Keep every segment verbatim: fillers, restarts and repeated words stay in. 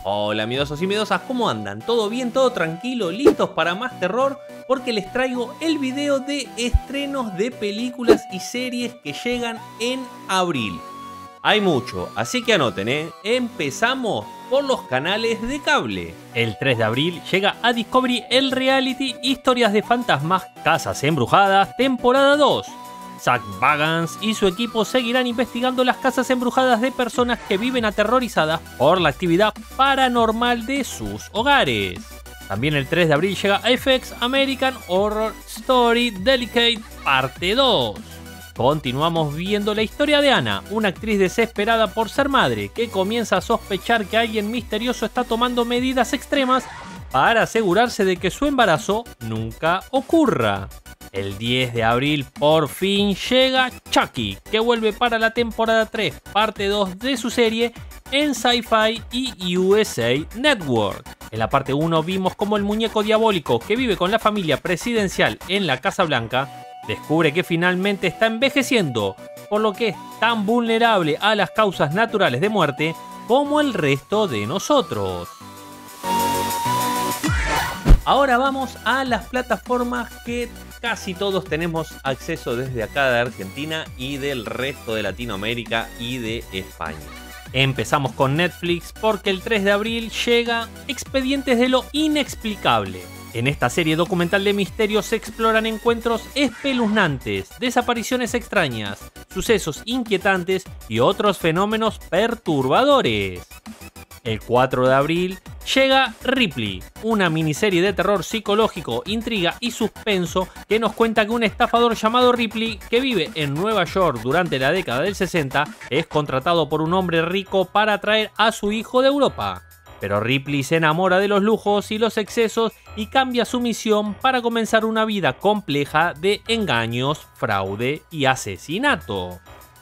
Hola miedosos y miedosas, ¿cómo andan? ¿Todo bien? ¿Todo tranquilo? ¿Listos para más terror? Porque les traigo el video de estrenos de películas y series que llegan en abril. Hay mucho, así que anoten, ¿eh? Empezamos por los canales de cable. El tres de abril llega a Discovery el reality Historias de Fantasmas, Casas Embrujadas, temporada dos. Zak Bagans y su equipo seguirán investigando las casas embrujadas de personas que viven aterrorizadas por la actividad paranormal de sus hogares. También el tres de abril llega F X American Horror Story Delicate parte dos. Continuamos viendo la historia de Anna, una actriz desesperada por ser madre, que comienza a sospechar que alguien misterioso está tomando medidas extremas para asegurarse de que su embarazo nunca ocurra. El diez de abril por fin llega Chucky, que vuelve para la temporada tres, parte dos de su serie en Sci-Fi y U S A Network. En la parte uno vimos como el muñeco diabólico que vive con la familia presidencial en la Casa Blanca descubre que finalmente está envejeciendo, por lo que es tan vulnerable a las causas naturales de muerte como el resto de nosotros. Ahora vamos a las plataformas que casi todos tenemos acceso desde acá de Argentina y del resto de Latinoamérica y de España. Empezamos con Netflix porque el tres de abril llega Expedientes de lo Inexplicable. En esta serie documental de misterio se exploran encuentros espeluznantes, desapariciones extrañas, sucesos inquietantes y otros fenómenos perturbadores. El cuatro de abril llega Ripley, una miniserie de terror psicológico, intriga y suspenso que nos cuenta que un estafador llamado Ripley, que vive en Nueva York durante la década del sesenta, es contratado por un hombre rico para atraer a su hijo de Europa. Pero Ripley se enamora de los lujos y los excesos y cambia su misión para comenzar una vida compleja de engaños, fraude y asesinato.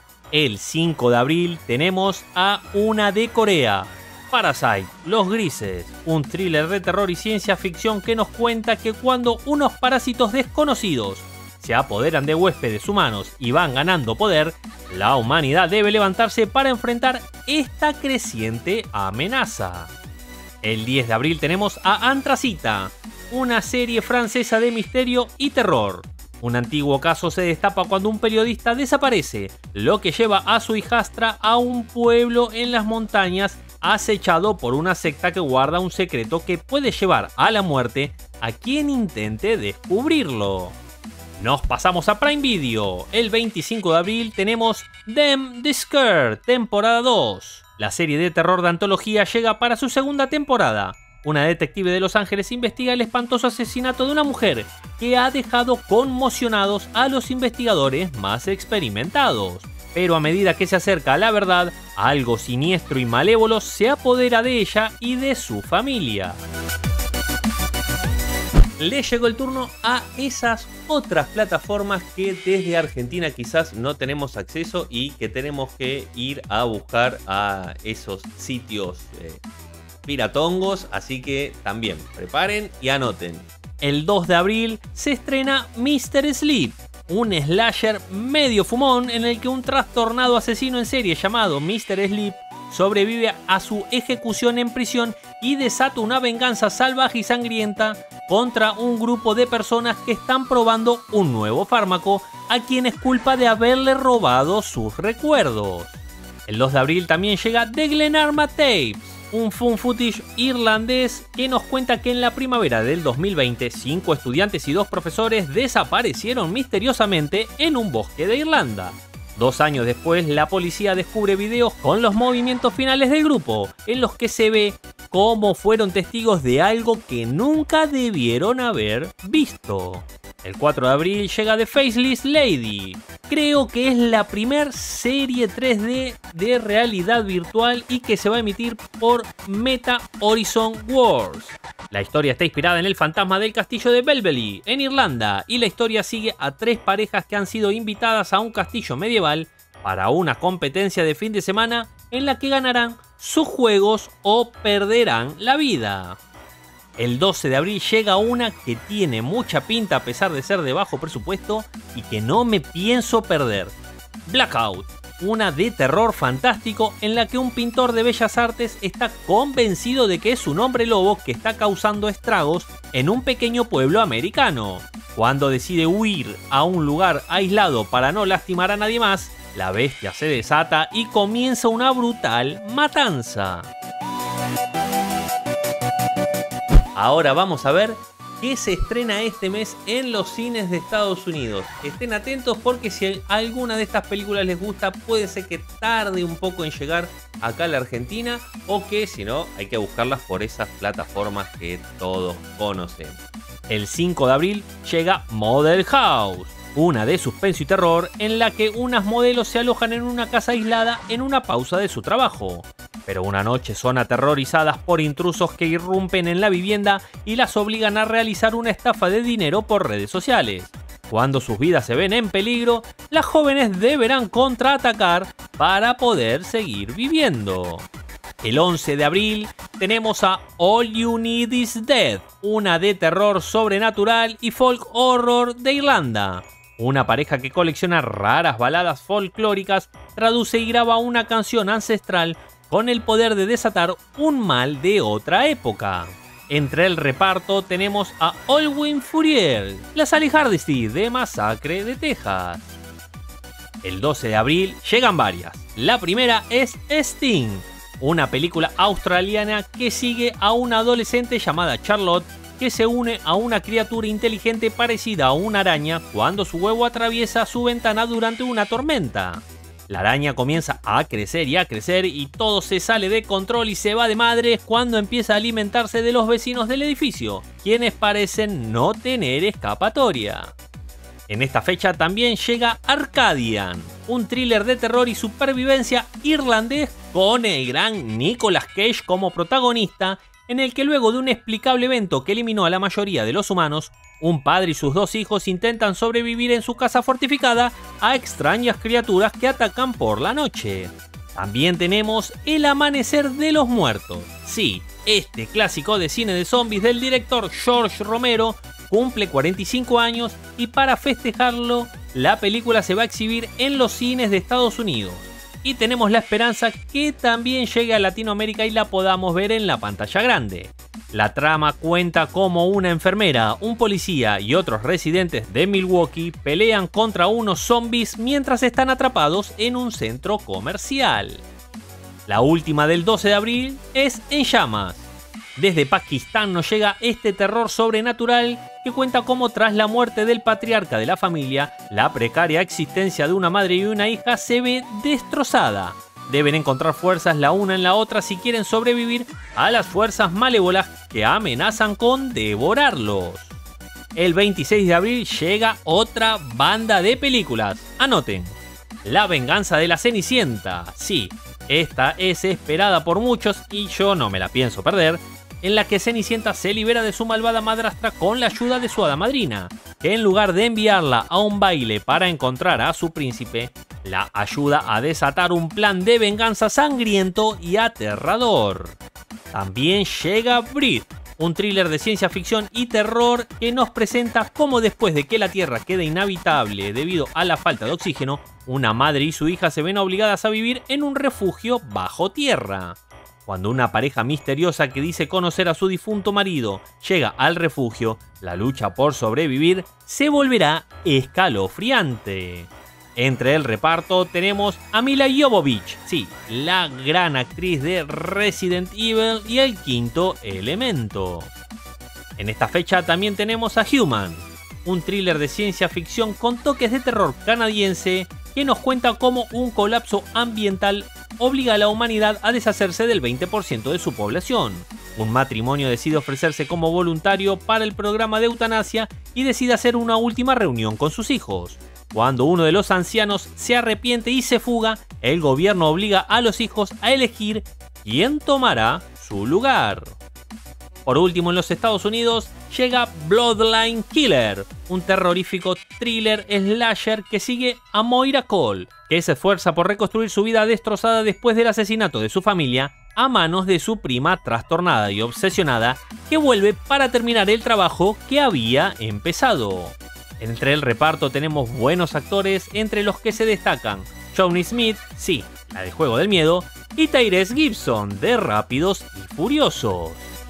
El cinco de abril tenemos a una de Corea, Parasite, Los Grises, un thriller de terror y ciencia ficción que nos cuenta que cuando unos parásitos desconocidos se apoderan de huéspedes humanos y van ganando poder, la humanidad debe levantarse para enfrentar esta creciente amenaza. El diez de abril tenemos a Antracita, una serie francesa de misterio y terror. Un antiguo caso se destapa cuando un periodista desaparece, lo que lleva a su hijastra a un pueblo en las montañas acechado por una secta que guarda un secreto que puede llevar a la muerte a quien intente descubrirlo. Nos pasamos a Prime Video. El veinticinco de abril tenemos Them the Scared, temporada dos. La serie de terror de antología llega para su segunda temporada. Una detective de Los Ángeles investiga el espantoso asesinato de una mujer que ha dejado conmocionados a los investigadores más experimentados. Pero a medida que se acerca a la verdad, algo siniestro y malévolo se apodera de ella y de su familia. Le llegó el turno a esas otras plataformas que desde Argentina quizás no tenemos acceso y que tenemos que ir a buscar a esos sitios eh, piratongos, así que también preparen y anoten. El dos de abril se estrena míster Sleep, un slasher medio fumón en el que un trastornado asesino en serie llamado míster Sleep sobrevive a su ejecución en prisión y desata una venganza salvaje y sangrienta contra un grupo de personas que están probando un nuevo fármaco a quienes culpa de haberle robado sus recuerdos. El dos de abril también llega The Glenarma Tapes, un found footage irlandés que nos cuenta que en la primavera del dos mil veinte, cinco estudiantes y dos profesores desaparecieron misteriosamente en un bosque de Irlanda. Dos años después, la policía descubre videos con los movimientos finales del grupo, en los que se ve cómo fueron testigos de algo que nunca debieron haber visto. El cuatro de abril llega The Faceless Lady. Creo que es la primer serie tres D de realidad virtual y que se va a emitir por Meta Horizon Worlds. La historia está inspirada en el fantasma del castillo de Belveley, en Irlanda, y la historia sigue a tres parejas que han sido invitadas a un castillo medieval para una competencia de fin de semana en la que ganarán sus juegos o perderán la vida. El doce de abril llega una que tiene mucha pinta a pesar de ser de bajo presupuesto y que no me pienso perder. Blackout, una de terror fantástico en la que un pintor de bellas artes está convencido de que es un hombre lobo que está causando estragos en un pequeño pueblo americano. Cuando decide huir a un lugar aislado para no lastimar a nadie más, la bestia se desata y comienza una brutal matanza. Ahora vamos a ver qué se estrena este mes en los cines de Estados Unidos. Estén atentos porque si alguna de estas películas les gusta, puede ser que tarde un poco en llegar acá a la Argentina, o que si no, hay que buscarlas por esas plataformas que todos conocemos. El cinco de abril llega Model House, una de suspenso y terror en la que unas modelos se alojan en una casa aislada en una pausa de su trabajo. Pero una noche son aterrorizadas por intrusos que irrumpen en la vivienda y las obligan a realizar una estafa de dinero por redes sociales. Cuando sus vidas se ven en peligro, las jóvenes deberán contraatacar para poder seguir viviendo. El once de abril tenemos a All You Need Is Dead, una de terror sobrenatural y folk horror de Irlanda. Una pareja que colecciona raras baladas folclóricas traduce y graba una canción ancestral con el poder de desatar un mal de otra época. Entre el reparto tenemos a Olwyn Fourier, la Sally Hardesty de Masacre de Texas. El doce de abril llegan varias. La primera es Sting, una película australiana que sigue a una adolescente llamada Charlotte que se une a una criatura inteligente parecida a una araña cuando su huevo atraviesa su ventana durante una tormenta. La araña comienza a crecer y a crecer y todo se sale de control y se va de madre cuando empieza a alimentarse de los vecinos del edificio, quienes parecen no tener escapatoria. En esta fecha también llega Arcadian, un thriller de terror y supervivencia irlandés con el gran Nicolas Cage como protagonista, en el que luego de un inexplicable evento que eliminó a la mayoría de los humanos, un padre y sus dos hijos intentan sobrevivir en su casa fortificada a extrañas criaturas que atacan por la noche. También tenemos El Amanecer de los Muertos. Sí, este clásico de cine de zombies del director George Romero cumple cuarenta y cinco años y para festejarlo, la película se va a exhibir en los cines de Estados Unidos. Y tenemos la esperanza que también llegue a Latinoamérica y la podamos ver en la pantalla grande. La trama cuenta cómo una enfermera, un policía y otros residentes de Milwaukee pelean contra unos zombies mientras están atrapados en un centro comercial. La última del doce de abril es En Llamas. Desde Pakistán nos llega este terror sobrenatural que cuenta cómo tras la muerte del patriarca de la familia, la precaria existencia de una madre y una hija se ve destrozada. Deben encontrar fuerzas la una en la otra si quieren sobrevivir a las fuerzas malévolas que amenazan con devorarlos. El veintiséis de abril llega otra banda de películas. Anoten: La venganza de la Cenicienta. Sí, esta es esperada por muchos y yo no me la pienso perder, en la que Cenicienta se libera de su malvada madrastra con la ayuda de su hada madrina, que en lugar de enviarla a un baile para encontrar a su príncipe, la ayuda a desatar un plan de venganza sangriento y aterrador. También llega Breathe, un thriller de ciencia ficción y terror que nos presenta cómo después de que la Tierra quede inhabitable debido a la falta de oxígeno, una madre y su hija se ven obligadas a vivir en un refugio bajo tierra. Cuando una pareja misteriosa que dice conocer a su difunto marido llega al refugio, la lucha por sobrevivir se volverá escalofriante. Entre el reparto tenemos a Mila Jovovich, sí, la gran actriz de Resident Evil y El Quinto Elemento. En esta fecha también tenemos a Human, un thriller de ciencia ficción con toques de terror canadiense que nos cuenta cómo un colapso ambiental obliga a la humanidad a deshacerse del veinte por ciento de su población. Un matrimonio decide ofrecerse como voluntario para el programa de eutanasia y decide hacer una última reunión con sus hijos. Cuando uno de los ancianos se arrepiente y se fuga, el gobierno obliga a los hijos a elegir quién tomará su lugar. Por último, en los Estados Unidos llega Bloodline Killer, un terrorífico thriller slasher que sigue a Moira Cole, que se esfuerza por reconstruir su vida destrozada después del asesinato de su familia a manos de su prima trastornada y obsesionada, que vuelve para terminar el trabajo que había empezado. Entre el reparto tenemos buenos actores, entre los que se destacan Shawnee Smith, sí, la de Juego del Miedo, y Tyrese Gibson de Rápidos y Furiosos.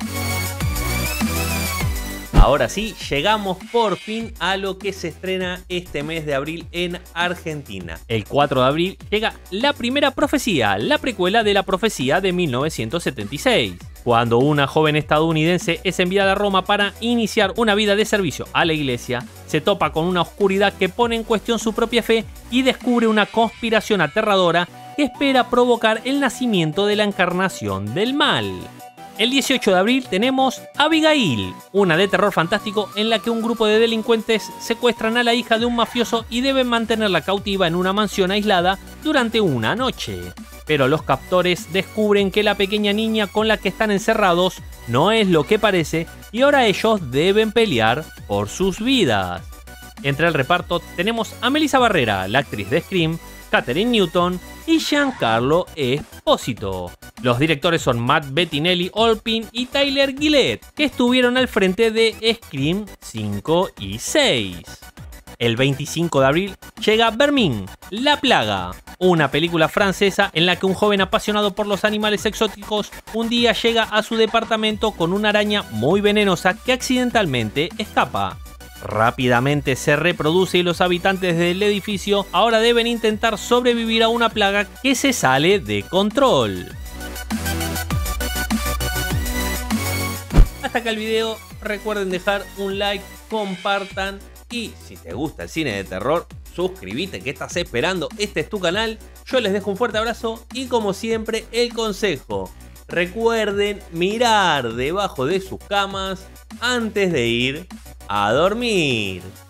Ahora sí, llegamos por fin a lo que se estrena este mes de abril en Argentina. El cuatro de abril llega La Primera Profecía, la precuela de La Profecía de mil novecientos setenta y seis. Cuando una joven estadounidense es enviada a Roma para iniciar una vida de servicio a la iglesia, se topa con una oscuridad que pone en cuestión su propia fe y descubre una conspiración aterradora que espera provocar el nacimiento de la encarnación del mal. El dieciocho de abril tenemos Abigail, una de terror fantástico en la que un grupo de delincuentes secuestran a la hija de un mafioso y deben mantenerla cautiva en una mansión aislada durante una noche. Pero los captores descubren que la pequeña niña con la que están encerrados no es lo que parece y ahora ellos deben pelear por sus vidas. Entre el reparto tenemos a Melissa Barrera, la actriz de Scream, Katherine Newton y Giancarlo Esposito. Los directores son Matt Bettinelli Olpin y Tyler Gillett, que estuvieron al frente de Scream cinco y seis. El veinticinco de abril llega Vermin, La Plaga, una película francesa en la que un joven apasionado por los animales exóticos un día llega a su departamento con una araña muy venenosa que accidentalmente escapa. Rápidamente se reproduce y los habitantes del edificio ahora deben intentar sobrevivir a una plaga que se sale de control. Hasta acá el video, recuerden dejar un like, compartan y si te gusta el cine de terror, suscríbete, que estás esperando, este es tu canal. Yo les dejo un fuerte abrazo y como siempre el consejo, recuerden mirar debajo de sus camas antes de ir a dormir.